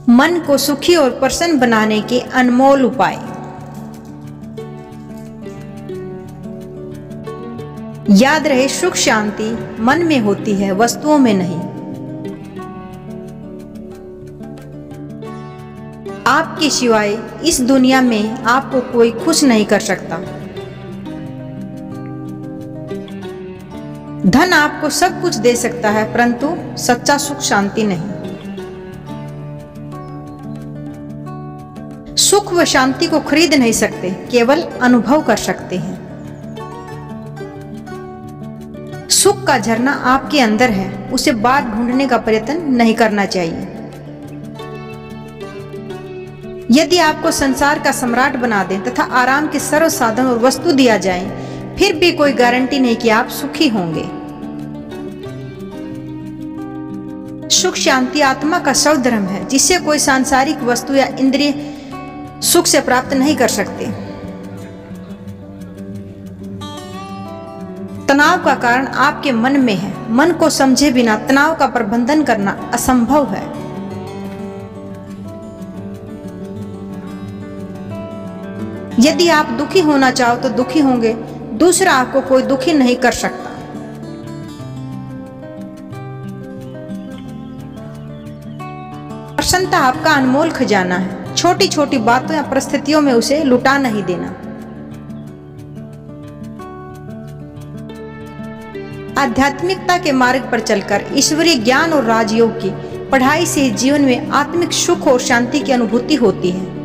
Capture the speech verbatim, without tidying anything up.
मन को सुखी और प्रसन्न बनाने के अनमोल उपाय। याद रहे, सुख शांति मन में होती है, वस्तुओं में नहीं। आपके सिवाय इस दुनिया में आपको कोई खुश नहीं कर सकता। धन आपको सब कुछ दे सकता है, परंतु सच्चा सुख शांति नहीं। सुख व शांति को खरीद नहीं सकते, केवल अनुभव कर सकते हैं। सुख का झरना आपके अंदर है, उसे बाहर ढूंढने का प्रयत्न नहीं करना चाहिए। यदि आपको संसार का सम्राट बना दें तथा आराम के सर्व साधन और वस्तु दिया जाए, फिर भी कोई गारंटी नहीं कि आप सुखी होंगे। सुख शांति आत्मा का स्वधर्म है, जिससे कोई सांसारिक वस्तु या इंद्रिय सुख से प्राप्त नहीं कर सकते। तनाव का कारण आपके मन में है। मन को समझे बिना तनाव का प्रबंधन करना असंभव है। यदि आप दुखी होना चाहो तो दुखी होंगे, दूसरा आपको कोई दुखी नहीं कर सकता। प्रसन्नता आपका अनमोल खजाना है। छोटी छोटी बातों या परिस्थितियों में उसे लुटा नहीं देना। आध्यात्मिकता के मार्ग पर चलकर ईश्वरीय ज्ञान और राजयोग की पढ़ाई से जीवन में आत्मिक सुख और शांति की अनुभूति होती है।